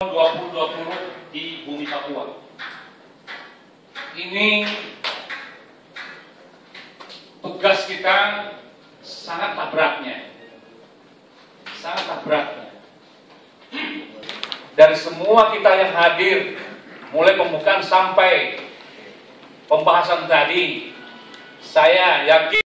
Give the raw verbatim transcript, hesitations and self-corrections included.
dua ribu dua puluh di bumi Papua. Ini tugas kita sangat tabraknya, sangat tabraknya. Dari semua kita yang hadir, mulai pembukaan sampai pembahasan tadi, saya yakin